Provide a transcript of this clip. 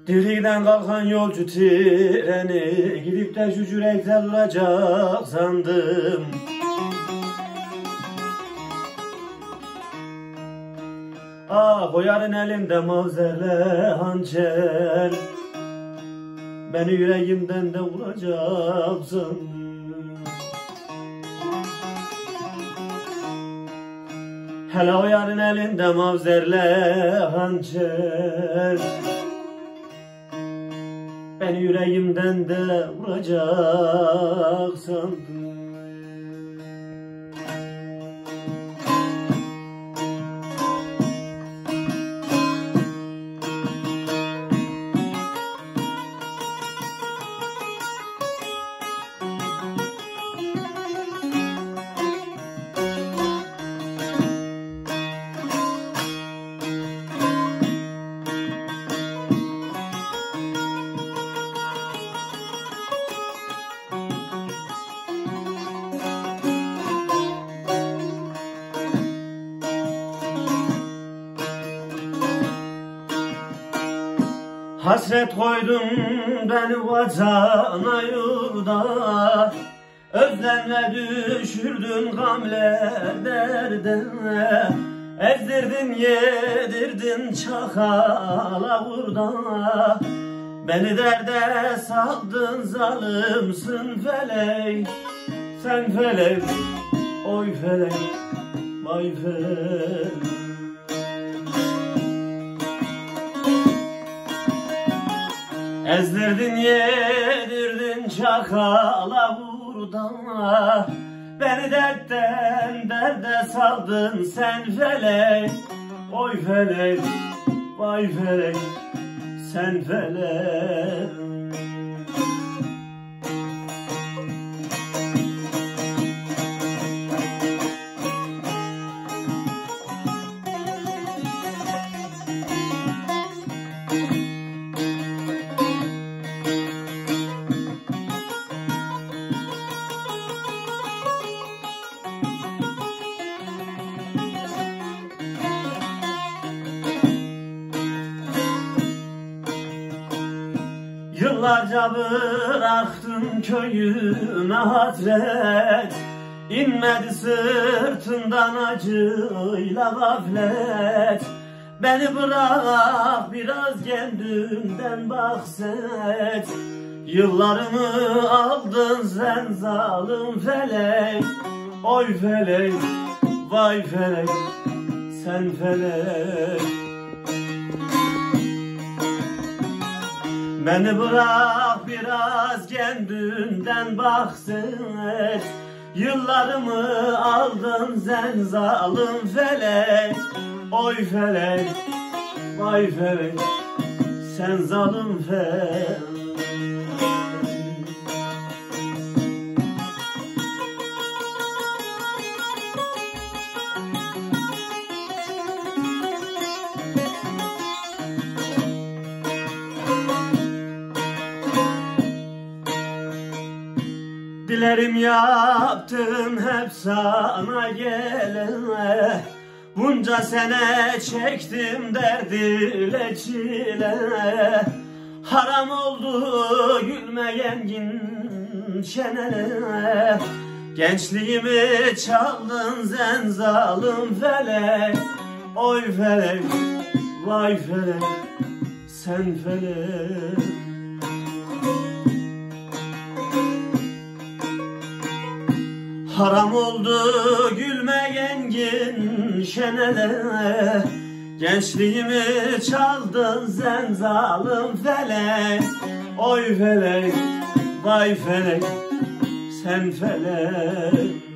Dirikten kalkan yolcu treni gidip de şu yürekte duracak sandım. Ah, o yarın elinde mavzerle hançer, beni yüreğimden de vuracak sandım. Hele o yarın elinde mavzerle hançer, beni yüreğimden de vuracak sandım. Hasret koydun beni vacana yurda, özlemle düşürdün gamler derdine. Ezdirdin yedirdin çakala vurda, beni derde saldın zalimsin felek. Sen felek, oy felek, vay felek. Ezdirdin yedirdin çakala vurda, beni dertten derde saldın sen felek. Oy felek, vay felek, sen felek. Yıllarca bıraktım köyüme hasret, İnmedi sırtından acıyla gaflet. Beni bırak biraz kendimden bahset, yıllarımı aldın sen zalim felek. Oy felek, vay felek, sen felek. Beni bırak biraz kendinden bahset, yıllarımı aldın sen zalim felek. Oy felek, vay felek, sen zalim felek. Dilerim yaptım hep sana gelene, bunca sene çektim derdiyle çile. Haram oldu gülmeyen çenene, gençliğimi çaldın sen zalim felek. Oy felek, vay felek, sen felek. Haram oldu gülmeyen şenele, gençliğimi çaldın sen zalim felek. Oy felek, vay felek, sen felek.